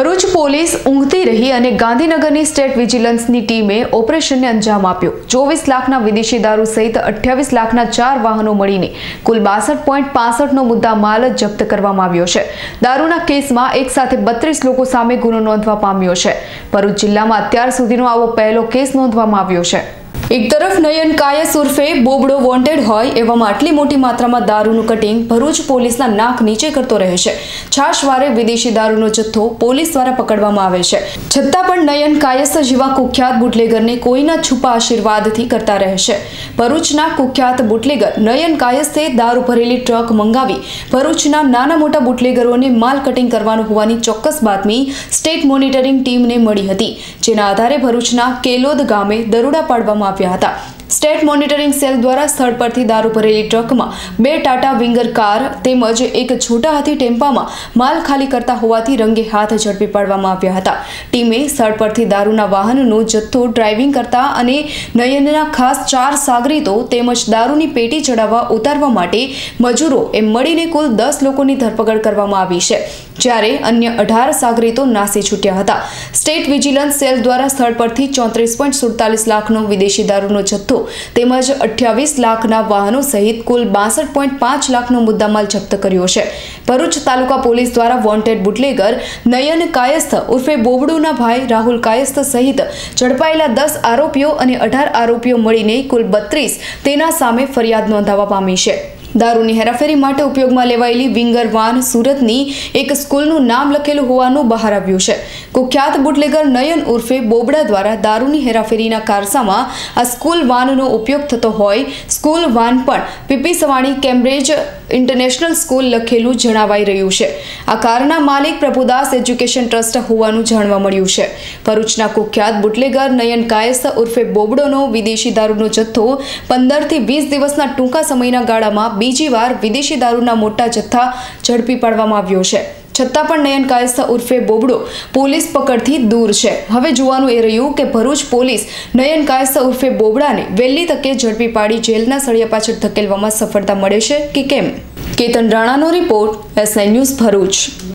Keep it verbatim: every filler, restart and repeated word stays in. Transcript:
Bharuch police ઊંઘતી રહી અને ગાંધીનગરની સ્ટેટ વિજિલન્સની ટીમે ઓપરેશનને અંજામ આપ્યો। ચોવીસ લાખના વિદેશી દારૂ સહિત અઠ્યાવીસ લાખના ચાર વાહનો મળીને કુલ બાસઠ પોઈન્ટ પાસઠ નો મુદ્દા માલ જપ્ત કરવામાં આવ્યો છે। દારૂના કેસમાં એક સાથે બત્રીસ લોકો સામે ગુનો નોંધવા પામ્યો છે। ભરૂચ જિલ્લામાં અત્યાર સુધીનો આવો પહેલો કેસ નોંધવામાં આવ્યો છે। એક તરફ નયન કાયસ ઉર્ફે બોબડો વોન્ટેડ હોય એવામાં આટલી મોટી માત્રામાં દારૂનું કટિંગ ભરૂચ પોલીસના નાક નીચે કરતો રહે છે। છાશવારે વિદેશી દારૂનો જથ્થો પોલીસ દ્વારા પકડવામાં આવે છે, છતાં પણ નયન કાયસ જેવા કુખ્યાત બુટલેગરને કોઈના છુપા આશીર્વાદથી કરતા રહે છે। ભરૂચના કુખ્યાત બુટલેગર નયન કાયસે દારૂ ભરેલી ટ્રક મંગાવી ભરૂચના નાના મોટા બુટલેગરોને માલ કટિંગ કરવાનું હોવાની ચોક્કસ બાતમી સ્ટેટ મોનિટરિંગ ટીમને મળી હતી, જેના આધારે ભરૂચના કેલોદ ગામે દરોડા પાડવામાં સ્ટેટ મોનિટરિંગ સેલ દ્વારા સ્થળ પરથી દારૂ ભરેલી ટ્રકમાં બે ટાટા વિંગર કાર તેમજ એક છોટા હાથી ટેમ્પામાં માલ ખાલી કરતા હોવાથી રંગે હાથ ઝડપી પાડવામાં આવ્યા હતા। ટીમે સ્થળ પરથી દારૂના વાહનનો જથ્થો ડ્રાઇવિંગ કરતા અને નયનના ખાસ ચાર સાગરીતો તેમજ દારૂની પેટી ચડાવવા ઉતારવા માટે મજૂરો એમ મળીને કુલ દસ લોકોની ધરપકડ કરવામાં આવી છે, જ્યારે અન્ય અઢાર સાગરીતો નાસી છૂટ્યા હતા। સ્ટેટ વિજિલન્સ સેલ દ્વારા સ્થળ પરથી ચોત્રીસ પોઈન્ટ સુડતાલીસ લાખનો વિદેશી દારૂનો જથ્થો તેમજ અઠ્યાવીસ લાખના વાહનો સહિત કુલ બાસઠ પોઈન્ટ પાંચ લાખનો મુદ્દામાલ જપ્ત કર્યો છે। ભરૂચ તાલુકા પોલીસ દ્વારા વોન્ટેડ બુટલેગર નયન કાયસ્થ ઉર્ફે બોબડુના ભાઈ રાહુલ કાયસ્થ સહિત ઝડપાયેલા દસ આરોપીઓ અને અઢાર આરોપીઓ મળીને કુલ બત્રીસ તેના સામે ફરિયાદ નોંધાવા પામી છે। દારૂની હેરાફેરી માટે ઉપયોગમાં લેવાયેલી વિંગર વાન સુરતની એક સ્કૂલનું નામ લખેલું હોવાનું બહાર આવ્યું છે। કુખ્યાત બુટલેગર નયન ઉર્ફે બોબડા દ્વારા દારૂની હેરાફેરીના કારસામાં આ સ્કૂલ વાનનો ઉપયોગ થતો હોય સ્કૂલ વાન પણ PP Savani Cambridge international school લખેલું જણાવાઈ રહ્યું છે। આ કારના માલિક પ્રભુદાસ એજ્યુકેશન ટ્રસ્ટ હોવાનું જાણવા મળ્યું છે। ભરૂચના કુખ્યાત બુટલેગર નયન કાયસ ઉર્ફે બોબડોનો વિદેશી દારૂનો જથ્થો પંદર થી વીસ દિવસના ટૂંકા સમયના ગાળામાં બીજી વાર વિદેશી દારૂના મોટા જથ્થા ઝડપી પાડવામાં આવ્યો છે, છતાં પણ નયન કાયસ્થ ઉર્ફે બોબડો પોલીસ પકડથી દૂર છે। હવે જોવાનું એ રહ્યું કે ભરૂચ પોલીસ નયન કાયસ્થ ઉર્ફે બોબડાને વહેલી તકે ઝડપી પાડી જેલના સળિયા પાછળ ધકેલવામાં સફળતા મળે છે કે કેમ। કેતન રાણાનો રિપોર્ટ, એસ નાઇન ન્યૂઝ ભરૂચ।